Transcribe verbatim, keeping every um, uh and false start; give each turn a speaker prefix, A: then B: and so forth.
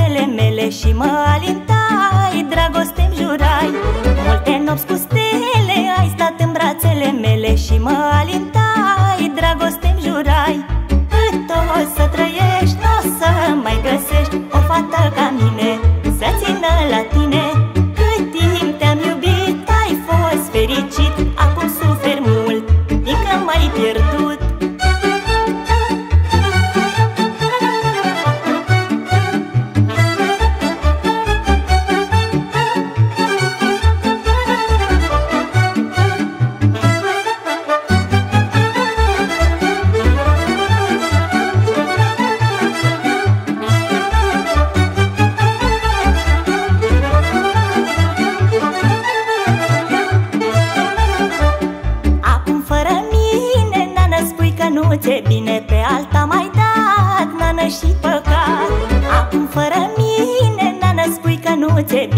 A: brațele mele și mă alintai, dragoste-mi jurai. Multe nopți cu stele ai stat în brațele mele și mă alintai, dragoste-mi jurai. Cât o să trăiești, n-o să mai găsești o fată ca mine să țină la tine. Cât timp te-am iubit, ai fost fericit, acum suferi mult, fiindcă m-ai pierdut. Nu ți-e bine, pe alta m-ai dat, nană, și păcat. Acum fără mine, nană, spui că nu ți-e